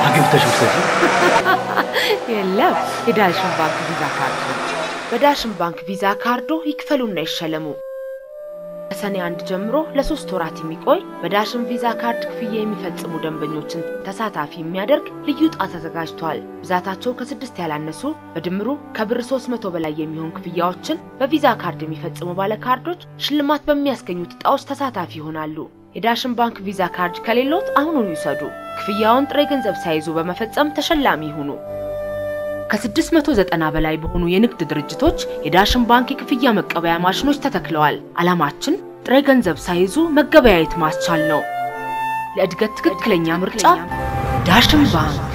አግብተሽ ወሰጂ የለም የዳሽን ባንክ ቪዛ ካርድ በዳሽን ባንክ ቪዛ ካርዶ ይክፈሉና ይሸለሙ ሰኔ 1 ጀምሮ ለ3 ወራት የሚቆይ በዳሽን ቪዛ ካርድ ክፍያ የሚፈጽሙ ደንበኞችን ተሳታፊ የሚያደርግ ልዩ ዕጣ ተዘጋጅቷል ብዛታቸው ከ6 ያላነሱ በድምሩ ከብር 300 በላይ የሚሆን ክፍያዎችን በቪዛ ካርድ የሚፈጽሙ ባለ ካርዶች ሽልማት በሚያስገኙት ዕጣዎች ተሳታፊ ይሆናሉ የዳሽን ባንክ ቪዛ ካርድ ከሌሎት አሁኑን ይሰዱ ክፍያውን ጥሬ ገንዘብ ሳይዙ በመፈጸም ተሸላሚ ይሁኑ ከ690 በላይ በሆኑ የንግድ ድርጅቶች የዳሽን ባንክ የክፍያ መቀበያ ማሽኖች ተተክለዋል አላማችን ጥሬ ገንዘብ ሳይዙ መገበያየት ማስቻል ነው ለእድገት ትክክለኛ ምርጫ ዳሽን ባንክ